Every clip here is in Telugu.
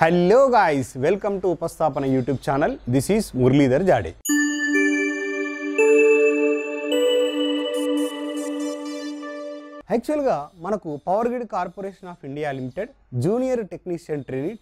Hello guys, welcome to Upasthapana YouTube channel. This is Muralidhar Jade. యాక్చువల్గా మనకు power grid corporation of India limited junior technician trainee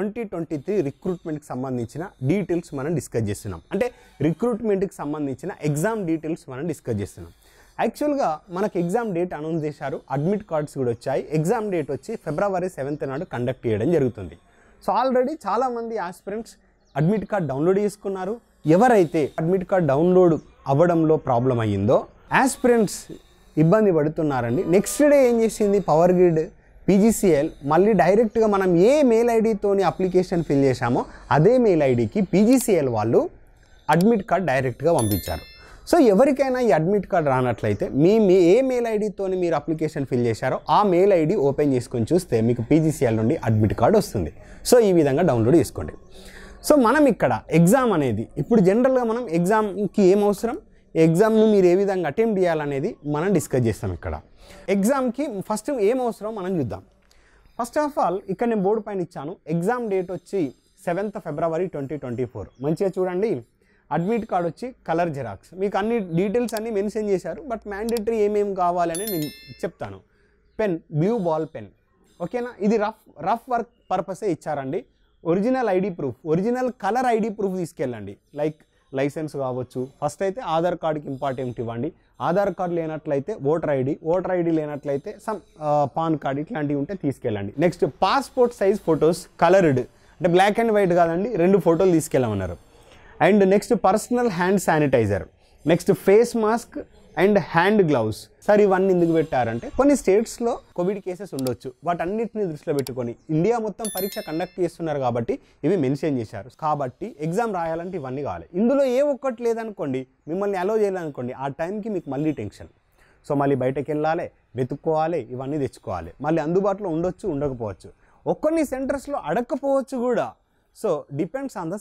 2023 రిక్రూట్మెంట్కి సంబంధించిన డీటెయిల్స్ మనం డిస్కస్ చేస్తున్నాం. అంటే రిక్రూట్మెంట్కి సంబంధించిన ఎగ్జామ్ డీటెయిల్స్ మనం డిస్కస్ చేస్తున్నాం. యాక్చువల్గా మనకు ఎగ్జామ్ డేట్ అనౌన్స్ చేశారు, అడ్మిట్ కార్డ్స్ కూడా వచ్చాయి. ఎగ్జామ్ డేట్ వచ్చి February 7th నాడు కండక్ట్ చేయడం జరుగుతుంది. సో ఆల్రెడీ చాలామంది ఆస్పిరెంట్స్ అడ్మిట్ కార్డ్ డౌన్లోడ్ చేసుకున్నారు. ఎవరైతే అడ్మిట్ కార్డ్ డౌన్లోడ్ అవ్వడంలో ప్రాబ్లం అయ్యిందో ఆస్పిరెంట్స్ ఇబ్బంది పడుతున్నారండి. నెక్స్ట్ డే ఏం చేసింది పవర్ గ్రిడ్ PGCL మళ్ళీ డైరెక్ట్గా మనం ఏ మెయిల్ ఐడితోని అప్లికేషన్ ఫిల్ చేశామో అదే మెయిల్ ఐడికి PGCL వాళ్ళు అడ్మిట్ కార్డ్ డైరెక్ట్గా పంపించారు. సో ఎవరికైనా ఈ అడ్మిట్ కార్డ్ రానట్లయితే మీ ఏ మెయిల్ ఐడితోని మీరు అప్లికేషన్ ఫిల్ చేశారో ఆ మెయిల్ ఐడి ఓపెన్ చేసుకొని చూస్తే మీకు PGCL నుండి అడ్మిట్ కార్డ్ వస్తుంది. సో ఈ విధంగా డౌన్లోడ్ చేసుకోండి. సో మనం ఇక్కడ ఎగ్జామ్ అనేది ఇప్పుడు జనరల్గా మనం ఎగ్జామ్కి ఏం అవసరం, ఎగ్జామ్ను మీరు ఏ విధంగా అటెంప్ట్ చేయాలనేది మనం డిస్కస్ చేస్తాం. ఇక్కడ ఎగ్జామ్కి ఫస్ట్ ఏం అవసరం మనం చూద్దాం. ఫస్ట్ ఆఫ్ ఆల్ ఇక్కడ నేను బోర్డు పైన ఇచ్చాను. ఎగ్జామ్ డేట్ వచ్చి 7th February 2024. మంచిగా చూడండి. అడ్మిట్ కార్డ్ వచ్చి కలర్ జెరాక్స్, మీకు అన్ని డీటెయిల్స్ అన్నీ మెన్షన్ చేశారు. బట్ మ్యాండేటరీ ఏమేమి కావాలని నేను చెప్తాను. పెన్, బ్లూ బాల్ పెన్, ఓకేనా. ఇది రఫ్ వర్క్ పర్పసే ఇచ్చారండి. Original ID proof, original colour ID proof తీసుకెళ్ళండి. లైక్ లైసెన్స్ కావచ్చు. ఫస్ట్ అయితే ఆధార్ కార్డుకి ఇంపార్టెంట్ ఇవ్వండి. ఆధార్ కార్డు లేనట్లయితే ఓటర్ ఐడి లేనట్లయితే పాన్ కార్డ్ ఇట్లాంటివి ఉంటే తీసుకెళ్ళండి. Next passport size photos coloured, అంటే బ్లాక్ అండ్ వైట్ కాదండి, 2 ఫోటోలు తీసుకెళ్ళమన్నారు. And next personal hand sanitiser, next face mask and hand gloves. Sir ఇవన్నీ ఎందుకు పెట్టారంటే కొన్ని స్టేట్స్లో కోవిడ్ కేసెస్ ఉండొచ్చు, వాటన్నిటిని దృష్టిలో పెట్టుకొని ఇండియా మొత్తం పరీక్ష కండక్ట్ చేస్తున్నారు కాబట్టి ఇవి మెన్షన్ చేశారు. కాబట్టి ఎగ్జామ్ రాయాలంటే ఇవన్నీ కావాలి. ఇందులో ఏ ఒక్కటి లేదనుకోండి, మిమ్మల్ని అలో చేయాలనుకోండి, ఆ టైంకి మీకు మళ్ళీ టెన్షన్. సో మళ్ళీ బయటకు వెళ్ళాలి, వెతుక్కోవాలి, ఇవన్నీ తెచ్చుకోవాలి. మళ్ళీ అందుబాటులో ఉండొచ్చు, ఉండకపోవచ్చు. కొన్ని సెంటర్స్లో అడగకపోవచ్చు కూడా. So depends on the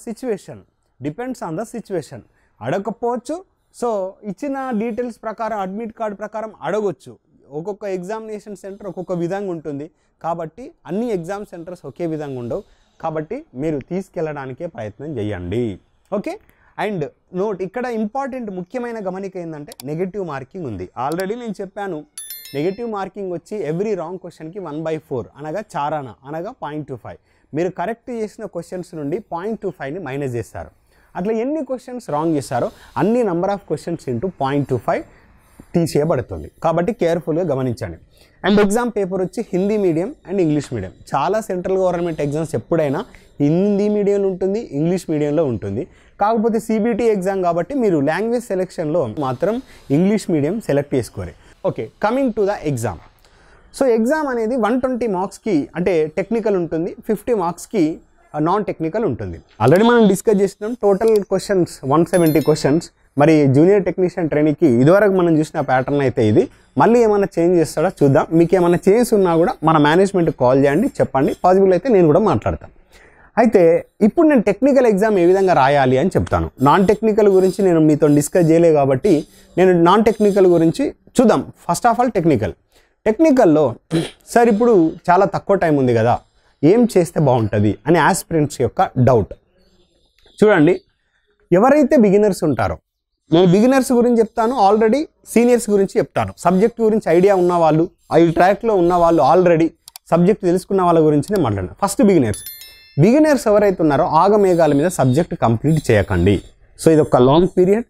situation. అడగకపోవచ్చు. సో ఇచ్చిన డీటెయిల్స్ ప్రకారం అడ్మిట్ కార్డ్ ప్రకారం అడగొచ్చు. ఒక్కొక్క ఎగ్జామినేషన్ సెంటర్ ఒక్కొక్క విధంగా ఉంటుంది. కాబట్టి అన్ని ఎగ్జామ్ సెంటర్స్ ఒకే విధంగా ఉండవు. కాబట్టి మీరు తీసుకెళ్ళడానికే ప్రయత్నం చేయండి. ఓకే. అండ్ నోట్, ఇక్కడ ఇంపార్టెంట్ ముఖ్యమైన గమనిక ఏంటంటే నెగటివ్ మార్కింగ్ ఉంది. ఆల్రెడీ నేను చెప్పాను. నెగటివ్ మార్కింగ్ వచ్చి ఎవ్రీ రాంగ్ క్వశ్చన్కి 1/4 అనగా చారాన అనగా 0.25. మీరు కరెక్ట్ చేసిన క్వశ్చన్స్ నుండి 0.25ని మైనస్ చేస్తారు. అట్లా ఎన్ని క్వశ్చన్స్ రాంగ్ చేస్తారో అన్ని నెంబర్ ఆఫ్ క్వశ్చన్స్ ఇంటూ 0.25 తీసేయబడుతుంది. కాబట్టి కేర్ఫుల్గా గమనించండి. అండ్ ఎగ్జామ్ పేపర్ వచ్చి Hindi medium and English medium. చాలా సెంట్రల్ గవర్నమెంట్ ఎగ్జామ్స్ ఎప్పుడైనా హిందీ మీడియంలో ఉంటుంది, ఇంగ్లీష్ మీడియంలో ఉంటుంది. కాకపోతే CBT ఎగ్జామ్ కాబట్టి మీరు లాంగ్వేజ్ సెలెక్షన్లో మాత్రం ఇంగ్లీష్ మీడియం సెలెక్ట్ చేసుకోవాలి. Okay, coming to the exam. So exam అనేది 120 మార్క్స్కి అంటే టెక్నికల్ ఉంటుంది, 50 మార్క్స్కి నాన్ టెక్నికల్ ఉంటుంది. ఆల్రెడీ మనం డిస్కస్ చేసినాం. Total questions 170 questions. మరి జూనియర్ టెక్నీషియన్ ట్రైనీకి ఇదివరకు మనం చూసిన ప్యాటర్న్ అయితే ఇది. మళ్ళీ ఏమైనా చేంజ్ చేస్తాడో చూద్దాం. మీకు ఏమైనా చేంజ్ ఉన్నా కూడా మన మేనేజ్మెంట్కి కాల్ చేయండి, చెప్పండి. పాసిబుల్ అయితే నేను కూడా మాట్లాడతాను. అయితే ఇప్పుడు నేను టెక్నికల్ ఎగ్జామ్ ఏ విధంగా రాయాలి అని చెప్తాను. నాన్ టెక్నికల్ గురించి నేను మీతో డిస్కస్ చేయలేదు కాబట్టి నేను నాన్ టెక్నికల్ గురించి చూద్దాం. ఫస్ట్ ఆఫ్ ఆల్ టెక్నికల్లో సార్ ఇప్పుడు చాలా తక్కువ టైం ఉంది కదా, ఏం చేస్తే బాగుంటుంది అని ఆస్పిరెంట్స్ యొక్క డౌట్. చూడండి, ఎవరైతే బిగినర్స్ ఉంటారో, నేను బిగినర్స్ గురించి చెప్తాను, ఆల్రెడీ సీనియర్స్ గురించి చెప్తాను. సబ్జెక్ట్ గురించి ఐడియా ఉన్నవాళ్ళు, ఈ ట్రాక్లో ఉన్నవాళ్ళు, ఆల్రెడీ సబ్జెక్ట్ తెలుసుకున్న వాళ్ళ గురించి నేను మాట్లాడాను. ఫస్ట్ బిగినర్స్ ఎవరైతే ఉన్నారో ఆగమేఘాల మీద సబ్జెక్ట్ కంప్లీట్ చేయకండి. సో ఇది ఒక long period,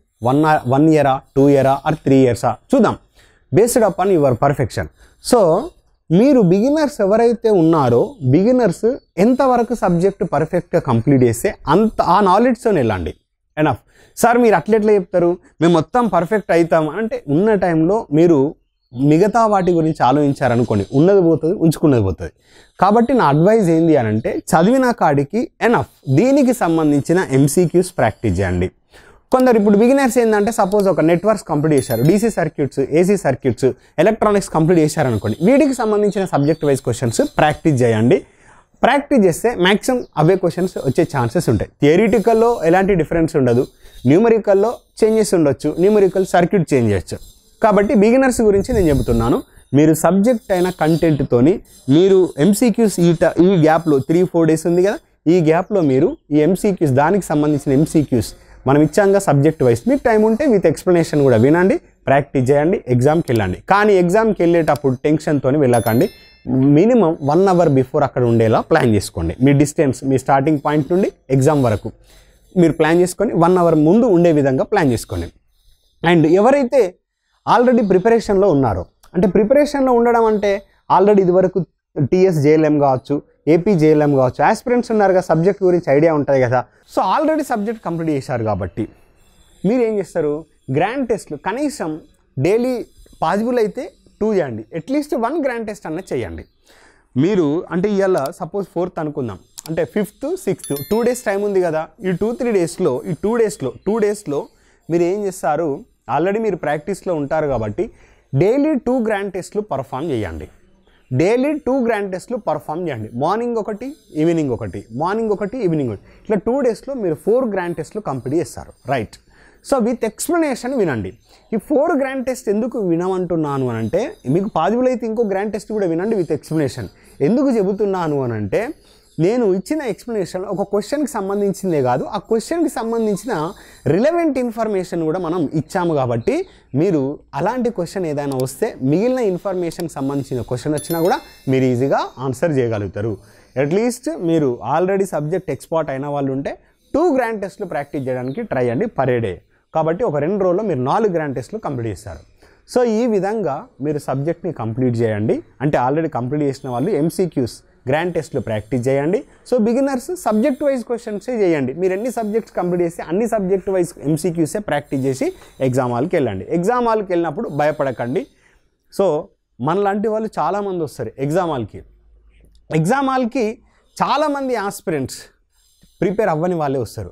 1 year, 2 years or 3 years చూద్దాం, based upon your perfection. So మీరు బిగినర్స్ ఎవరైతే ఉన్నారో బిగినర్స్ ఎంతవరకు సబ్జెక్ట్ పర్ఫెక్ట్గా కంప్లీట్ చేస్తే ఆ నాలెడ్జ్తో వెళ్ళండి. ఎనఫ్. సార్ మీరు అట్లెట్లా చెప్తారు, మేము మొత్తం పర్ఫెక్ట్ అవుతాం అంటే ఉన్న టైంలో మీరు మిగతా వాటి గురించి ఆలోచించారనుకోండి, ఉన్నది పోతుంది, ఉంచుకున్నది పోతుంది. కాబట్టి నా అడ్వైజ్ ఏంటి అని అంటే చదివిన కాడికి ఎనఫ్. దీనికి సంబంధించిన MCQs ప్రాక్టీస్ చేయండి. కొందరు ఇప్పుడు బిగినర్స్ ఏంటంటే సపోజ్ ఒక నెట్వర్క్స్ కంప్లీట్ చేశారు, DC circuits, AC circuits, electronics complete చేశారనుకోండి. వీటికి సంబంధించిన సబ్జెక్ట్ వైజ్ క్వశ్చన్స్ ప్రాక్టీస్ చేయండి. ప్రాక్టీస్ చేస్తే మ్యాక్సిమం అవే క్వశ్చన్స్ వచ్చే ఛాన్సెస్ ఉంటాయి. థియరిటికల్లో ఎలాంటి డిఫరెన్స్ ఉండదు, న్యూమరికల్లో చేంజెస్ ఉండొచ్చు, న్యూమరికల్ సర్క్యూట్ చేంజ్ చేయొచ్చు. కాబట్టి బిగినర్స్ గురించి నేను చెబుతున్నాను. మీరు సబ్జెక్ట్ అయిన కంటెంట్తోని మీరు MCQs ఈ గ్యాప్లో 3-4 days ఉంది కదా, ఈ గ్యాప్లో మీరు ఈ ఎంసీక్యూస్ దానికి సంబంధించిన ఎంసీక్యూస్ మనం ఇచ్చాంగా సబ్జెక్ట్ వైజ్ మీకు టైం ఉంటే విత్ ఎక్స్ప్లెనేషన్ కూడా వినండి, ప్రాక్టీస్ చేయండి, ఎగ్జామ్కి వెళ్ళండి. కానీ ఎగ్జామ్కి వెళ్ళేటప్పుడు టెన్షన్తో వెళ్ళకండి. మినిమం 1 అవర్ బిఫోర్ అక్కడ ఉండేలా ప్లాన్ చేసుకోండి. మీ డిస్టెన్స్ మీ స్టార్టింగ్ పాయింట్ నుండి ఎగ్జామ్ వరకు మీరు ప్లాన్ చేసుకొని 1 అవర్ ముందు ఉండే విధంగా ప్లాన్ చేసుకోండి. అండ్ ఎవరైతే ఆల్రెడీ ప్రిపరేషన్లో ఉన్నారో, అంటే ప్రిపరేషన్లో ఉండడం అంటే ఆల్రెడీ ఇదివరకు టీఎస్ జేఎల్ఎం కావచ్చు, ఏపీ జేఎల్ఎం కావచ్చు, ఆస్పిరెంట్స్ ఉన్నారు కదా, సబ్జెక్ట్ గురించి ఐడియా ఉంటుంది కదా. సో ఆల్రెడీ సబ్జెక్ట్ కంప్లీట్ చేశారు కాబట్టి మీరు ఏం చేస్తారు, గ్రాండ్ టెస్ట్లు కనీసం డైలీ పాసిబుల్ అయితే 2 చేయండి, అట్లీస్ట్ 1 గ్రాండ్ టెస్ట్ అన్నది చేయండి. మీరు అంటే ఇవాళ సపోజ్ 4th అనుకుందాం, అంటే 5th 6th 2 డేస్ టైం ఉంది కదా. ఈ 2-3 డేస్లో ఈ 2 డేస్లో మీరు ఏం చేస్తారు, ఆల్రెడీ మీరు ప్రాక్టీస్లో ఉంటారు కాబట్టి డైలీ 2 గ్రాండ్ టెస్ట్లు పర్ఫామ్ చేయండి. డైలీ 2 గ్రాండ్ టెస్ట్లు పర్ఫామ్ చేయండి. మార్నింగ్ ఒకటి, ఈవినింగ్ ఒకటి, మార్నింగ్ ఒకటి, ఈవినింగ్ ఒకటి, ఇట్లా 2 డేస్లో మీరు 4 గ్రాండ్ టెస్ట్లు కంప్లీట్ చేస్తారు. రైట్. సో విత్ ఎక్స్ప్లెనేషన్ వినండి. ఈ 4 గ్రాండ్ టెస్ట్ ఎందుకు వినమంటున్నాను అని అంటే, మీకు పాజిబుల్ అయితే ఇంకో గ్రాండ్ టెస్ట్ కూడా వినండి విత్ ఎక్స్ప్లెనేషన్. ఎందుకు చెబుతున్నాను అని అంటే, నేను ఇచ్చిన ఎక్స్ప్లెనేషన్ ఒక క్వశ్చన్కి సంబంధించిందే కాదు, ఆ క్వశ్చన్కి సంబంధించిన రిలవెంట్ ఇన్ఫర్మేషన్ కూడా మనం ఇచ్చాము కాబట్టి మీరు అలాంటి క్వశ్చన్ ఏదైనా వస్తే మిగిలిన ఇన్ఫర్మేషన్కి సంబంధించిన క్వశ్చన్ వచ్చినా కూడా మీరు ఈజీగా ఆన్సర్ చేయగలుగుతారు. అట్లీస్ట్ మీరు ఆల్రెడీ సబ్జెక్ట్ ఎక్స్పర్ట్ అయిన వాళ్ళు ఉంటే 2 గ్రాండ్ టెస్ట్లు ప్రాక్టీస్ చేయడానికి ట్రై చేయండి పర్ డే. కాబట్టి ఒక 2 రోజుల్లో మీరు 4 గ్రాండ్ టెస్ట్లు కంప్లీట్ చేస్తారు. సో ఈ విధంగా మీరు సబ్జెక్ట్ని కంప్లీట్ చేయండి. అంటే ఆల్రెడీ కంప్లీట్ చేసిన వాళ్ళు ఎంసీక్యూస్ గ్రాండ్ టెస్ట్లు ప్రాక్టీస్ చేయండి. సో బిగినర్స్ సబ్జెక్ట్ వైజ్ క్వశ్చన్సే చేయండి. మీరు ఎన్ని సబ్జెక్ట్స్ కంప్లీట్ చేసి అన్ని సబ్జెక్ట్ వైజ్ ఎంసీక్యూసే ప్రాక్టీస్ చేసి ఎగ్జామ్ హాల్కి వెళ్ళండి. ఎగ్జామ్ హాల్కి వెళ్ళినప్పుడు భయపడకండి. సో మనలాంటి వాళ్ళు చాలామంది వస్తారు ఎగ్జామ్ హాల్కి. ఎగ్జామ్ హాల్కి చాలామంది ఆస్పిరెంట్స్ ప్రిపేర్ అవ్వని వాళ్ళే వస్తారు.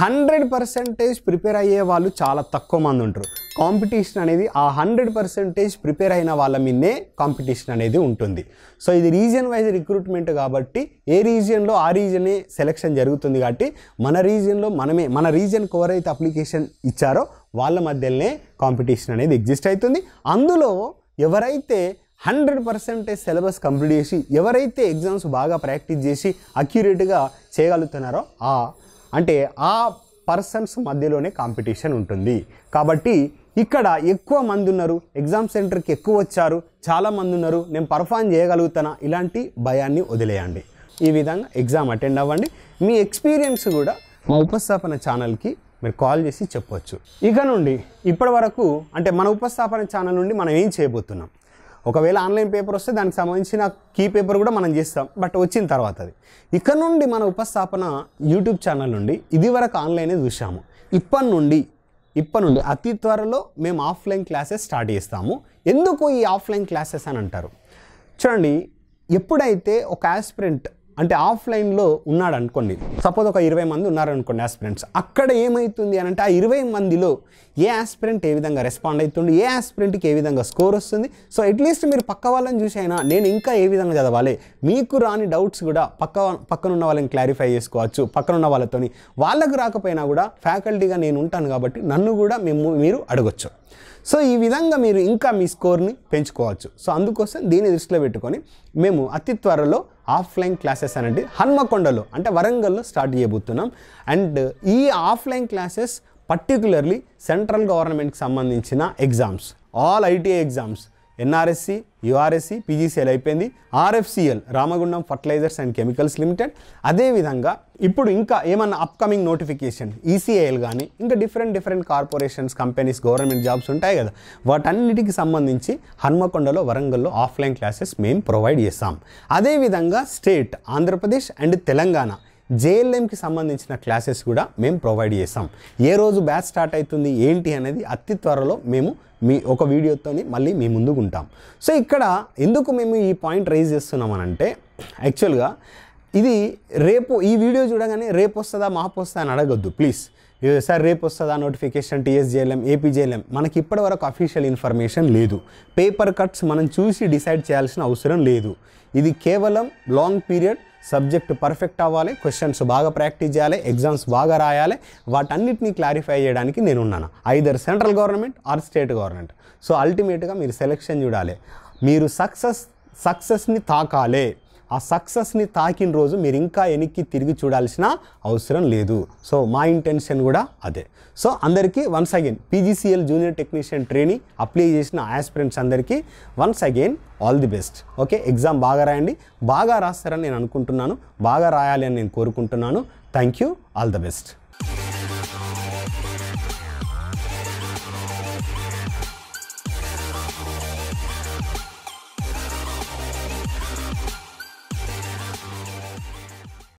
100% ప్రిపేర్ అయ్యే వాళ్ళు చాలా తక్కువ మంది ఉంటారు. కాంపిటీషన్ అనేది ఆ 100% ప్రిపేర్ అయిన వాళ్ళ మీదే కాంపిటీషన్ అనేది ఉంటుంది. సో ఇది రీజియన్ వైజ్ రిక్రూట్మెంట్ కాబట్టి ఏ రీజియన్లో ఆ రీజియనే సెలెక్షన్ జరుగుతుంది. కాబట్టి మన రీజియన్లో మన రీజియన్కి ఎవరైతే అప్లికేషన్ ఇచ్చారో వాళ్ళ మధ్యలోనే కాంపిటీషన్ అనేది ఎగ్జిస్ట్ అవుతుంది. అందులో ఎవరైతే 100% సిలబస్ కంప్లీట్ చేసి ఎవరైతే ఎగ్జామ్స్ బాగా ప్రాక్టీస్ చేసి అక్యురేట్గా చేయగలుగుతున్నారో అంటే ఆ పర్సన్స్ మధ్యలోనే కాంపిటీషన్ ఉంటుంది. కాబట్టి ఇక్కడ ఎక్కువ మంది ఉన్నారు, ఎగ్జామ్ సెంటర్కి ఎక్కువ వచ్చారు, చాలామంది ఉన్నారు, నేను పర్ఫామ్ చేయగలుగుతానా, ఇలాంటి భయాన్ని వదిలేయండి. ఈ విధంగా ఎగ్జామ్ అటెండ్ అవ్వండి. మీ ఎక్స్పీరియన్స్ కూడా మా ఉపస్థాపన ఛానల్కి మీరు కాల్ చేసి చెప్పవచ్చు. ఇక నుండి ఇప్పటి వరకు అంటే మన ఉపస్థాపన ఛానల్ నుండి మనం ఏం చేయబోతున్నాం, ఒకవేళ ఆన్లైన్ పేపర్ వస్తే దానికి సంబంధించిన కీ పేపర్ కూడా మనం చేస్తాం, బట్ వచ్చిన తర్వాత అది. ఇక్కడ నుండి మన ఉపస్థాపన యూట్యూబ్ ఛానల్ నుండి ఇదివరకు ఆన్లైనే చూసాము. ఇప్పటి నుండి అతి త్వరలో మేము ఆఫ్లైన్ క్లాసెస్ స్టార్ట్ చేస్తాము. ఎందుకు ఈ ఆఫ్లైన్ క్లాసెస్ అని అంటారు చూడండి. ఎప్పుడైతే ఒక ఆస్పిరెంట్ అంటే ఆఫ్లైన్లో ఉన్నాడు అనుకోండి, సపోజ్ ఒక 20 మంది ఉన్నారనుకోండి ఆస్పిరెంట్స్, అక్కడ ఏమవుతుంది అని అంటే ఆ 20 మందిలో ఏ ఆస్పిరెంట్ ఏ విధంగా రెస్పాండ్ అవుతుంది, ఏ ఆస్పిరెంట్కి ఏ విధంగా స్కోర్ వస్తుంది. సో అట్లీస్ట్ మీరు పక్క వాళ్ళని చూసి అయినా నేను ఇంకా ఏ విధంగా చదవాలి, మీకు రాని డౌట్స్ కూడా పక్కనున్న వాళ్ళని క్లారిఫై చేసుకోవచ్చు. పక్కనున్న వాళ్ళతోని వాళ్ళకు రాకపోయినా కూడా ఫ్యాకల్టీగా నేను ఉంటాను కాబట్టి నన్ను కూడా మీరు అడగొచ్చు. సో ఈ విధంగా మీరు ఇంకా మీ స్కోర్ని పెంచుకోవచ్చు. సో అందుకోసం దీన్ని దృష్టిలో పెట్టుకొని మేము అతి త్వరలో ఆఫ్లైన్ క్లాసెస్ అనేది హన్మకొండలో అంటే వరంగల్లో స్టార్ట్ చేయబోతున్నాం. అండ్ ఈ ఆఫ్లైన్ క్లాసెస్ పర్టికులర్లీ సెంట్రల్ గవర్నమెంట్కి సంబంధించిన exams, all ITI exams, NRSC, URSC, PGCL అయిపోయింది, RFCL Ramagundam fertilisers and chemicals limited. అదేవిధంగా ఇప్పుడు ఇంకా ఏమన్నా అప్కమింగ్ నోటిఫికేషన్ ఈసీఐఎల్ కానీ ఇంకా different corporations, companies, government jobs ఉంటాయి కదా, వాటన్నిటికి సంబంధించి హన్మకొండలో వరంగల్లో ఆఫ్లైన్ క్లాసెస్ మేము ప్రొవైడ్ చేస్తాం. అదేవిధంగా స్టేట్ ఆంధ్రప్రదేశ్ అండ్ తెలంగాణ జేఎల్ఎంకి సంబంధించిన క్లాసెస్ కూడా మేము ప్రొవైడ్ చేస్తాం. ఏ రోజు బ్యాచ్ స్టార్ట్ అవుతుంది ఏంటి అనేది అతి త్వరలో మేము ఒక వీడియోతోని మళ్ళీ మీ ముందుకు ఉంటాం. సో ఇక్కడ ఎందుకు మేము ఈ పాయింట్ రైజ్ చేస్తున్నామనంటే, యాక్చువల్గా ఇది రేపు ఈ వీడియో చూడగానే రేపు వస్తుందా మాపు వస్తుందా అని అడగొద్దు ప్లీజ్. సార్ రేపు వస్తుందా నోటిఫికేషన్ టీఎస్జేఎల్ఎం, ఏపీజేఎల్ఎం, మనకి ఇప్పటివరకు అఫీషియల్ ఇన్ఫర్మేషన్ లేదు. పేపర్ కట్స్ మనం చూసి డిసైడ్ చేయాల్సిన అవసరం లేదు. ఇది కేవలం లాంగ్ పీరియడ్ సబ్జెక్ట్ పర్ఫెక్ట్ అవ్వాలి, క్వశ్చన్స్ బాగా ప్రాక్టీస్ చేయాలి, ఎగ్జామ్స్ బాగా రాయాలి, వాటన్నిటిని క్లారిఫై చేయడానికి నేను ఉన్నాను. Either central government or state government. So అల్టిమేట్గా మీరు సెలెక్షన్ చూడాలి, మీరు సక్సెస్ని తాకాలి. ఆ సక్సెస్ని తాకిన రోజు మీరు ఇంకా వెనక్కి తిరిగి చూడాల్సిన అవసరం లేదు. సో మా ఇంటెన్షన్ కూడా అదే. సో అందరికీ once again PGCL junior technician training apply చేసిన ఆస్పిరెంట్స్ అందరికీ once again all the best. Okay, exam బాగా రాయండి, బాగా రాస్తారని నేను అనుకుంటున్నాను, బాగా రాయాలి అని నేను కోరుకుంటున్నాను. Thank you, all the best.